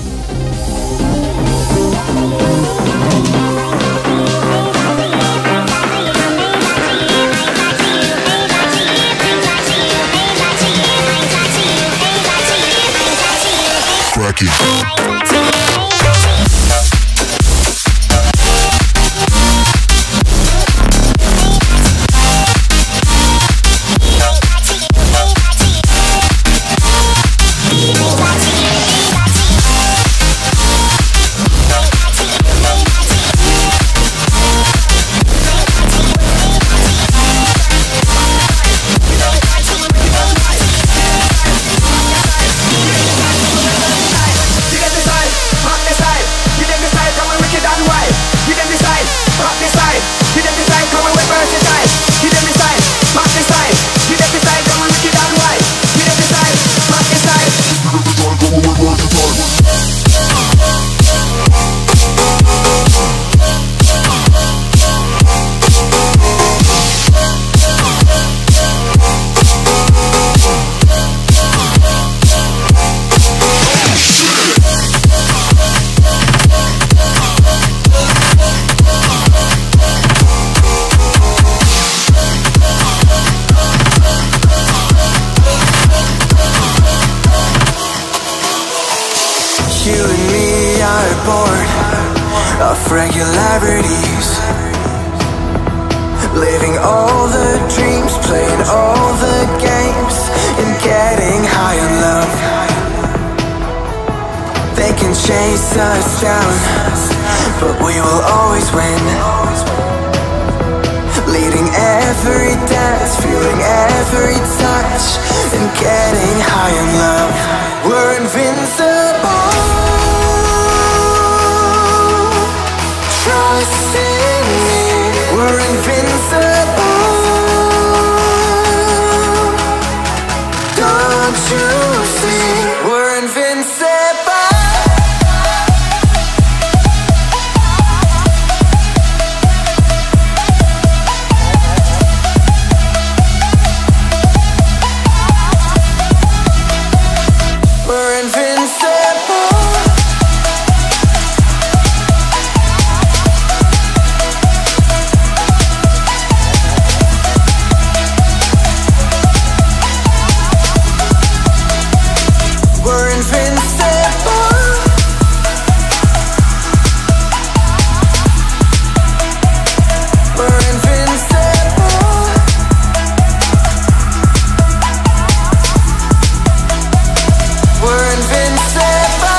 You and me are bored of regularities, living all the dreams, playing all the games, and getting high on love. They can chase us down, but we will always win. Leading every dance, feeling every touch, and getting high on love. We're invincible. Trust in me, we're invincible. Don't you see, we're invincible. We're invincible. We're invincible. We're invincible. We're invincible.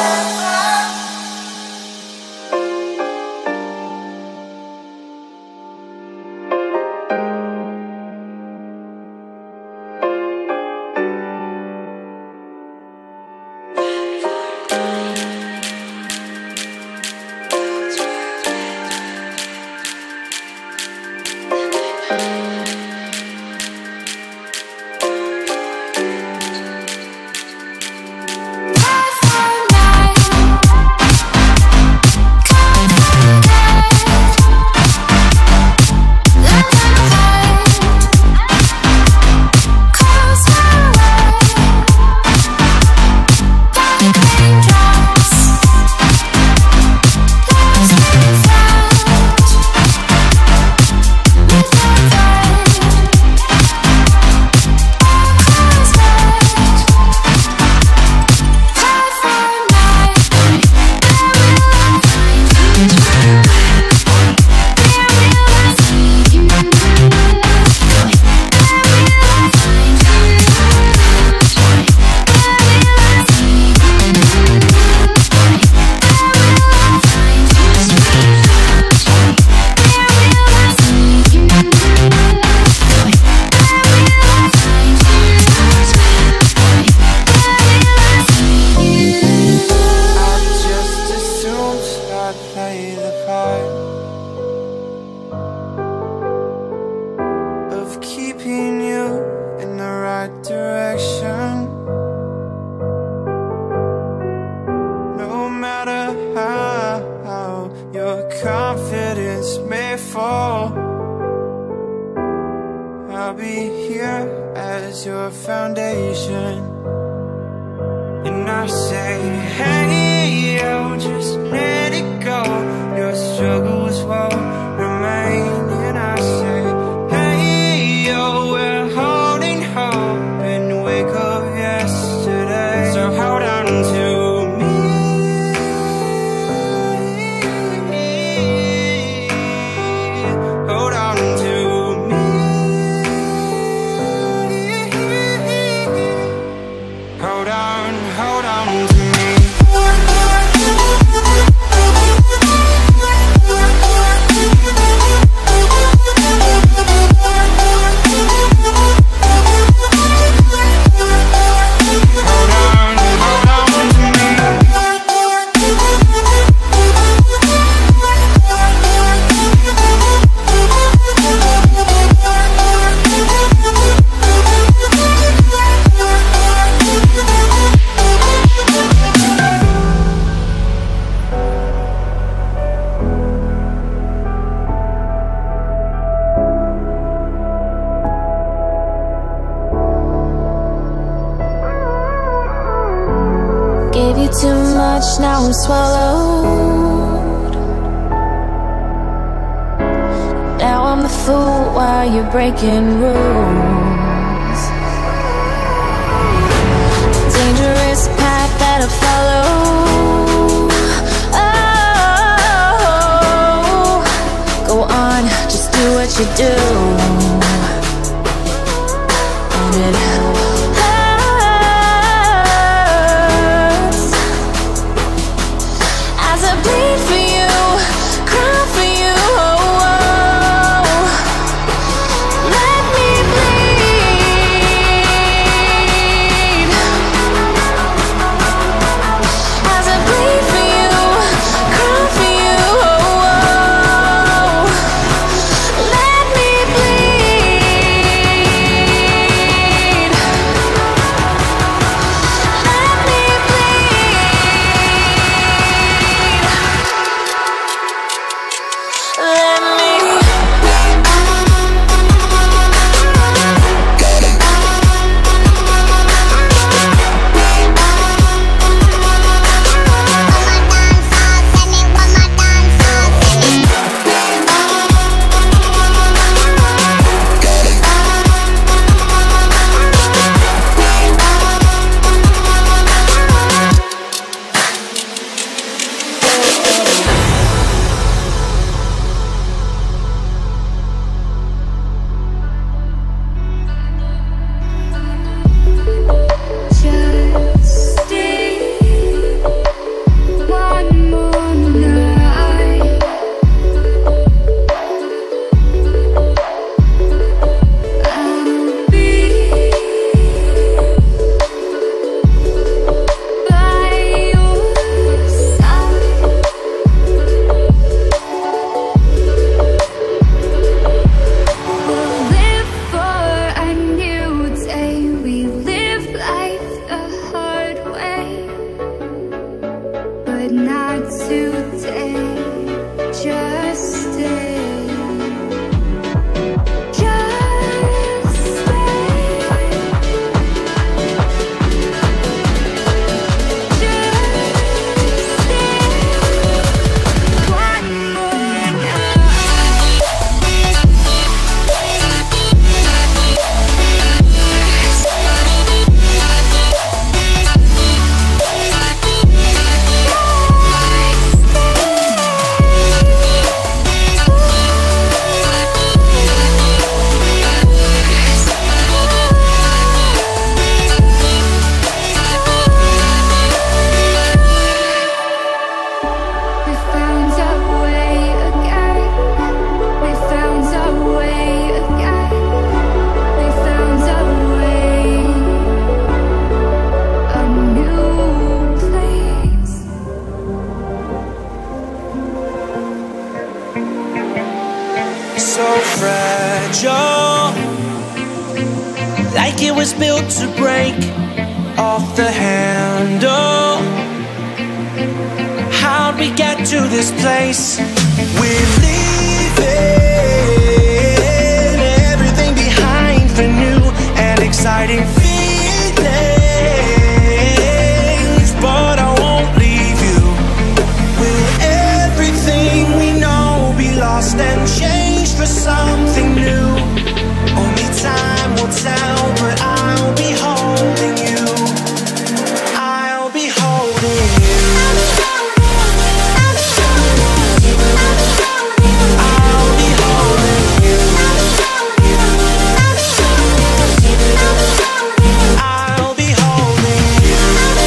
Keeping you in the right direction, no matter how your confidence may fall. I'll be here as your foundation, and I say, hey, Gave you too much, now I'm swallowed. Now I'm the fool while you're breaking rules. Dangerous path that I follow. Oh, go on, just do what you do. And it hurts as I bleed for you, cry for you. Oh, oh. Let me bleed as I bleed for you, cry for you. Oh, oh. Let me bleed. Let me bleed. Let me. Just stay one more night. I'll be by your side. We'll live for a new day. We live life the hard way, but not today. Just stay. Just stay. Just stay. One more night. We found our way again. We found our way again. We found our way. A new place. So fragile, like it was built to break off the handle. How'd we get to this place? We're leaving everything behind for new and exciting feelings, but I won't leave you. Will everything we know be lost and changed for something new? Only time will tell, but I'll be holding you. I'll be holding you. I'll be holding you. I'll be holding you.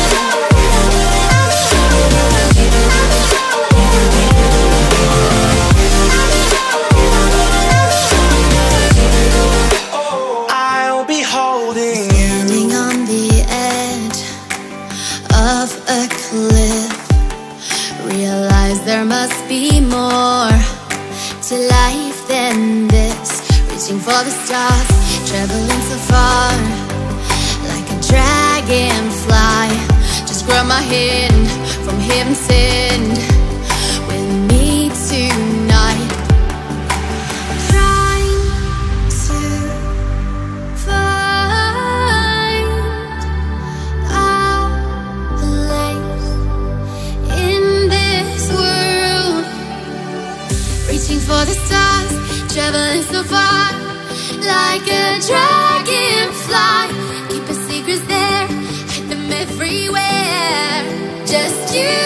I'll be holding you. Standing on the edge of a cliff, realize there must be more to life than this. Reaching for the stars, traveling so far, like a dragonfly. Just grab my hand from heaven send with me tonight. Trying to find out the lane you